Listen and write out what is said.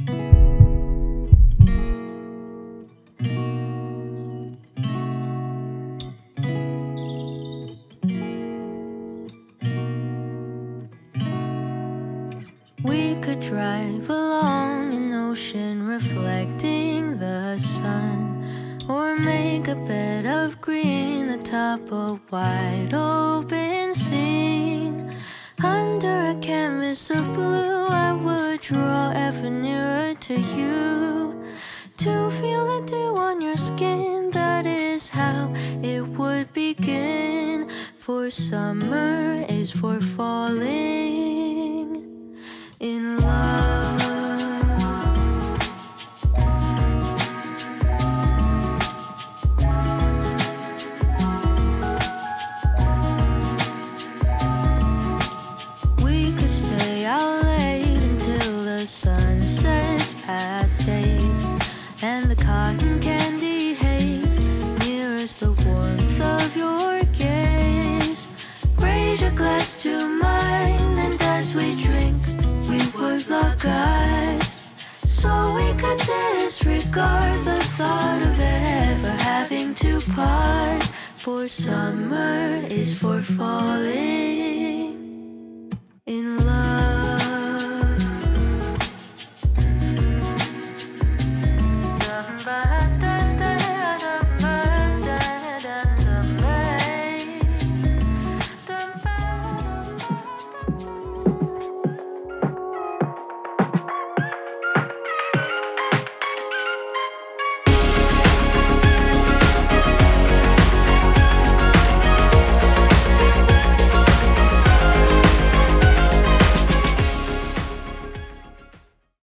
We could drive along an ocean reflecting the sun, or make a bed of green atop a wide open scene. Under a canvas of blue, I would draw ever nearer to you, to feel the dew on your skin. That is how it would begin. For summer is for falling in love. We could stay out late until the sun sets past 8, and the cotton candy haze mirrors the warmth of your gaze. Raise your glass to mine, and as we drink, we would lock eyes, so we could disregard the thought of ever having to part. For summer is for falling